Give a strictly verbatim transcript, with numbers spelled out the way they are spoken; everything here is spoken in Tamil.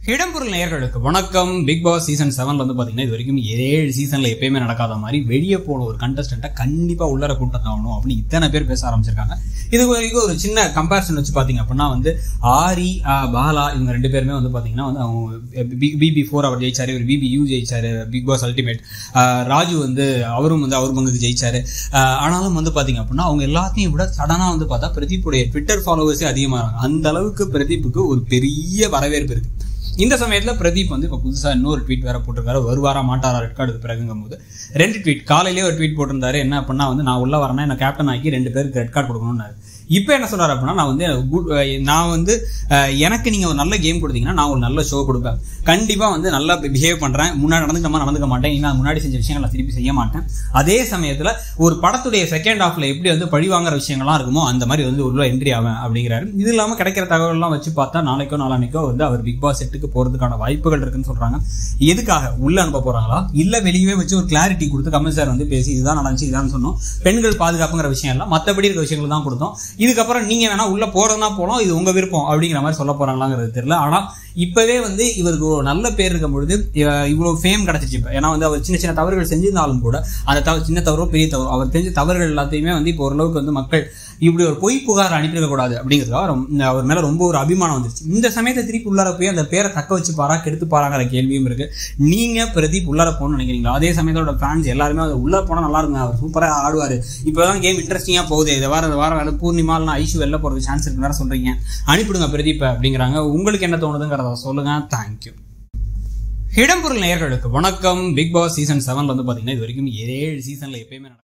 இடம்பொருள் நேயர்களுக்கு வணக்கம். பிக் பாஸ் சீசன் செவன்ல வந்து பாத்தீங்கன்னா இது வரைக்கும் ஏழு சீசன்ல எப்பயுமே நடக்காத மாதிரி வெளியே போன ஒரு கண்டஸ்டன்ட்டை கண்டிப்பா உள்ளர கூட்டம் ஆகணும் அப்படின்னு இத்தனை பேர் பேச ஆரம்பிச்சிருக்காங்க. இது வரைக்கும் ஒரு சின்ன கம்பேரிசன் வச்சு பாத்தீங்க அப்படின்னா வந்து ஆரி பாலா இவங்க ரெண்டு பேருமே வந்து பாத்தீங்கன்னா வந்து அவங்க பிபி ஃபோர் அவர் ஜெயிச்சாரு, ஒரு பிபி யூ ஜெயிச்சாரு பிக் பாஸ் அல்டிமேட். ராஜு வந்து அவரும் வந்து அவர் பங்குக்கு ஜெயிச்சாரு. ஆனாலும் வந்து பாத்தீங்க அப்படின்னா அவங்க எல்லாத்தையும் விட சடனா வந்து பார்த்தா பிரதீப்புடைய ட்விட்டர் ஃபாலோவர்ஸே அதிகமாகிறாங்க. அந்த அளவுக்கு பிரதீப்புக்கு ஒரு பெரிய வரவேற்பு இருக்கு. இந்த சமயத்துல பிரதீப் வந்து இப்ப புதுசா இன்னொரு ட்வீட் வேற போட்டிருக்காரு. வருவாரா மாட்டாரா ரெட் கார்டு பிறகுங்கும் போது ரெண்டு ட்வீட். காலையிலேயே ஒரு ட்வீட் போட்டிருந்தாரு. என்ன அப்படின்னா வந்து நான் உள்ள வரேன்னா என்ன கேப்டன் ஆக்கி ரெண்டு பேருக்கு ரெட் கார்டு கொடுக்கணும்னாரு. இப்போ என்ன சொல்றாரு அப்படின்னா நான் வந்து நான் வந்து எனக்கு நீங்க ஒரு நல்ல கேம் கொடுத்தீங்கன்னா நான் ஒரு நல்ல ஷோ கொடுப்பேன், கண்டிப்பா வந்து நல்லா பிஹேவ் பண்றேன், முன்னாடி நடந்துக்கமா நடந்துக்க மாட்டேன், நான் முன்னாடி செஞ்ச விஷயங்கள் நான் திருப்பி செய்ய மாட்டேன். அதே சமயத்துல ஒரு படத்துடைய செகண்ட் ஹாஃப்ல எப்படி வந்து பழி வாங்குற விஷயங்கள்லாம் இருக்குமோ அந்த மாதிரி வந்து உள்ள என்ட்ரி ஆவேன் அப்படிங்கிறாரு. இது இல்லாம கிடைக்கிற தகவல்லாம் வச்சு பார்த்தா நாளைக்கோ நாளானைக்கோ வந்து அவர் பிக் பாஸ் செட்டுக்கு போறதுக்கான வாய்ப்புகள் இருக்குன்னு சொல்றாங்க. எதுக்காக உள்ள அனுப்ப போறாங்களா இல்ல வெளியே வச்சு ஒரு கிளாரிட்டி கொடுத்து கமல் சார் வந்து பேசி இதுதான் நடந்துச்சு இதான் சொன்னோம், பெண்கள் பாதுகாப்புங்கிற விஷயம் எல்லாம் மற்றபடி இருக்க விஷயங்கள் தான் கொடுத்தோம், இதுக்கப்புறம் நீங்க வேணா உள்ள போறதுனா போலாம், இது உங்க விருப்பம் அப்படிங்கிற மாதிரி சொல்ல போறாங்களாங்கிறது தெரியல. ஆனா இப்பவே வந்து இவருக்கு ஒரு நல்ல பேர் இருக்கும் பொழுது இவ்வளவு ஃபேம் கிடைச்சிச்சு. ஏன்னா வந்து அவர் சின்ன சின்ன தவறுகள் செஞ்சிருந்தாலும் கூட அந்த சின்ன தவறோ பெரிய தவறோ அவர் தெரிஞ்ச தவறுகள் எல்லாத்தையுமே வந்து இப்போ ஓரளவுக்கு வந்து மக்கள் இப்படி ஒரு பொய் புகார் அனுப்பியிருக்க கூடாது அப்படிங்கிறதுக்காக அவர் மேல ரொம்ப ஒரு அபிமானம் வந்துருச்சு. இந்த சமயத்தை திருப்பி உள்ளார போய் அந்த பேரை தக்க வச்சு பாரா கெடுத்து பாராங்கிற கேள்வியும் இருக்கு. நீங்க பிரதீப் உள்ளார போகணும்னு நினைக்கிறீங்களா? அதே சமயத்தோட ஃபேன்ஸ் எல்லாருமே அவர் உள்ள போனா நல்லா இருக்கும், அவர் சூப்பரா ஆடுவாரு, இப்பதான் கேம் இன்ட்ரெஸ்டிங்கா போகுது, இதை வார வாரம் வேலை பூர்ணிமால் ஐஷு வெளில போறது சான்ஸ் இருக்கு வேற சொல்றீங்க, அனுப்பிடுங்க பிரதீப் அப்படிங்கிறாங்க. உங்களுக்கு என்ன தோணுதுங்கிறத சொல்லுங்க. தேங்க்யூ. இடம்பொருள் நேயர்களுக்கு வணக்கம். பிக் பாஸ் சீசன் செவன்ல வந்து பாத்தீங்கன்னா இது வரைக்கும் ஏழு சீசன்ல எப்பயுமே